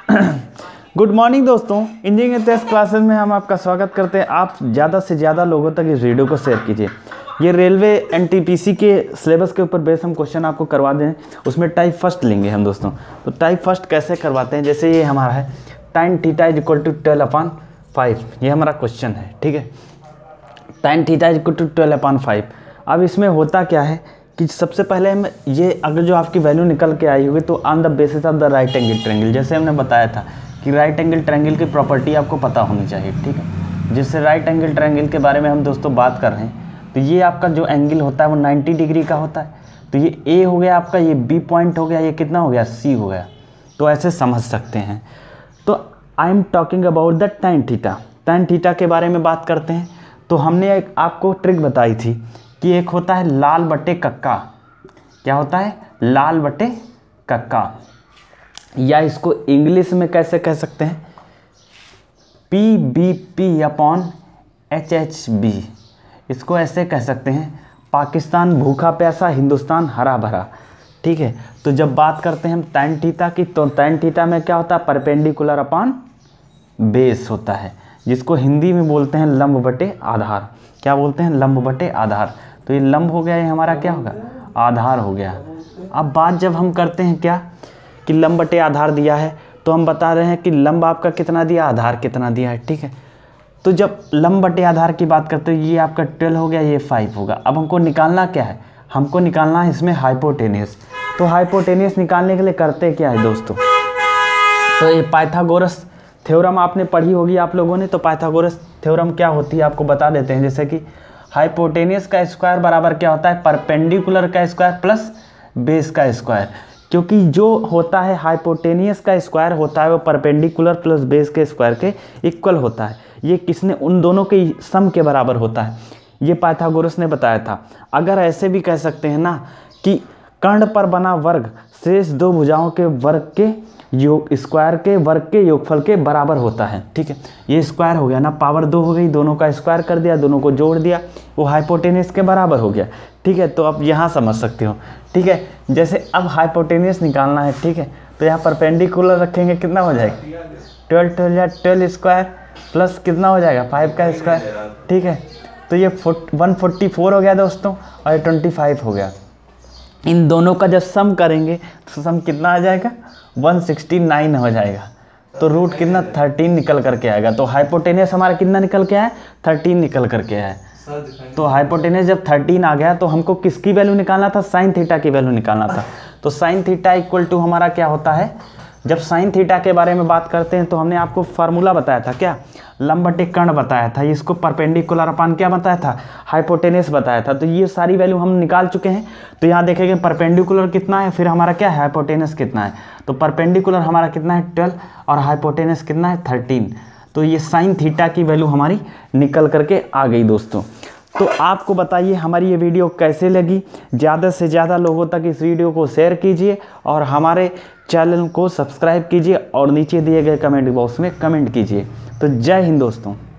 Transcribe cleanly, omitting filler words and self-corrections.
Good morning दोस्तों, engineering test classes में हम आपका स्वागत करते हैं। आप ज़्यादा से ज़्यादा लोगों तक इस वीडियो को शेयर कीजिए। ये रेलवे एनटीपीसी के सिलेबस के ऊपर बेस हम क्वेश्चन आपको करवा दें, उसमें टाइप फर्स्ट लेंगे हम दोस्तों। तो टाइप फर्स्ट कैसे करवाते हैं, जैसे ये हमारा है tan theta is equal to 12/5, ये हमारा क्वेश्चन है, ठीक है। tan theta is equal to 12/5। अब इसमें होता क्या है कि सबसे पहले हम ये अगर जो आपकी वैल्यू निकल के आई होगी तो on the basis of the right angle triangle, जैसे हमने बताया था कि राइट एंगल ट्रायंगल की प्रॉपर्टी आपको पता होनी चाहिए, ठीक है। जिससे राइट एंगल ट्रायंगल के बारे में हम दोस्तों बात कर रहे हैं, तो ये आपका जो एंगल होता है वो 90 डिग्री का होता है। तो ये ए हो गया आपका, ये बी पॉइंट हो गया, ये कितना हो गया, सी हो गया। तो ऐसे समझ सकते हैं। तो I am talking about the tan theta. tan theta के बारे में बात करते हैं। तो हमने एक आपको ट्रिक बताई थी कि एक होता है लाल बटे कक्का। क्या होता है, लाल बटे कक्का, या इसको इंग्लिश में कैसे कह सकते हैं, PBP/HHB। इसको ऐसे कह सकते हैं, पाकिस्तान भूखा प्यासा, हिंदुस्तान हरा भरा, ठीक है। तो जब बात करते हैं हम tan थीटा की, तो tan थीटा में क्या होता है, परपेंडिकुलर अपॉन बेस होता है, जिसको हिंदी में बोलते हैं लंब बटे आधार। क्या बोलते हैं, लंब बटे आधार। तो ये लंब हो गया, ये हमारा क्या होगा, आधार हो गया। अब बात जब हम करते हैं क्या कि लंब बटे आधार दिया है, तो हम बता रहे हैं कि लंब आपका कितना दिया, आधार कितना दिया है, ठीक है। तो जब लंब बटे आधार की बात करते हैं, ये आपका 12 हो गया, ये 5 होगा। अब हमको निकालना क्या है, हमको निकालना है इसमें हाइपोटेनियस। तो हाइपोटेनियस निकालने के लिए करते क्या है दोस्तों, तो ये पाइथागोरस थ्योरम आपने पढ़ी होगी आप लोगों ने। तो पाइथागोरस थ्योरम क्या होती है आपको बता देते हैं। जैसे कि हाइपोटेनियस का स्क्वायर बराबर क्या होता है, परपेंडिकुलर का स्क्वायर प्लस बेस का स्क्वायर। क्योंकि जो होता है हाइपोटेनियस का स्क्वायर होता है वो परपेंडिकुलर प्लस बेस के स्क्वायर के इक्वल होता है। ये किसने, उन दोनों के सम के बराबर होता है, ये पाइथागोरस ने बताया था। अगर ऐसे भी कह सकते हैं ना कि कर्ण पर बना वर्ग शेष दो भुजाओं के वर्ग के योग स्क्वायर के वर्ग के योगफल के बराबर होता है, ठीक है। ये स्क्वायर हो गया ना, पावर 2 हो गई, दोनों का स्क्वायर कर दिया, दोनों को जोड़ दिया, वो हाइपोटेनियस के बराबर हो गया, ठीक है। तो आप यहाँ समझ सकते हो, ठीक है। जैसे अब हाइपोटेनियस निकालना है, ठीक है, तो यहाँ परपेंडिकुलर रखेंगे, कितना हो जाएगा, 12 स्क्वायर प्लस कितना हो जाएगा, 5 का स्क्वायर, ठीक है। तो ये 144 हो गया दोस्तों, और 25 हो गया। इन दोनों का जब सम करेंगे तो सम कितना आ जाएगा, 169 हो जाएगा। तो रूट कितना, 13 निकल करके आएगा। तो हाइपोटेनियस हमारा कितना निकल के आया, 13 निकल करके आया। तो हाइपोटेनियस जब 13 आ गया तो हमको किसकी वैल्यू निकालना था, साइन थीटा की वैल्यू निकालना था। तो साइन थीटा इक्वल टू हमारा क्या होता है, जब साइन थीटा के बारे में बात करते हैं तो हमने आपको फार्मूला बताया था, क्या, लंब बटे कर्ण बताया था, इसको परपेंडिकुलर अपान क्या बताया था, हाइपोटेनियस बताया था। तो ये सारी वैल्यू हम निकाल चुके हैं। तो यहाँ देखेंगे परपेंडिकुलर कितना है, फिर हमारा क्या है, हाइपोटेनियस कितना है। तो परपेंडिकुलर हमारा कितना है, 12, और हाइपोटेनियस कितना है, 13। तो ये साइन थीटा की वैल्यू हमारी निकल करके आ गई दोस्तों। तो आपको बताइए हमारी ये वीडियो कैसे लगी, ज़्यादा से ज़्यादा लोगों तक इस वीडियो को शेयर कीजिए और हमारे चैनल को सब्सक्राइब कीजिए और नीचे दिए गए कमेंट बॉक्स में कमेंट कीजिए। तो जय हिंद दोस्तों।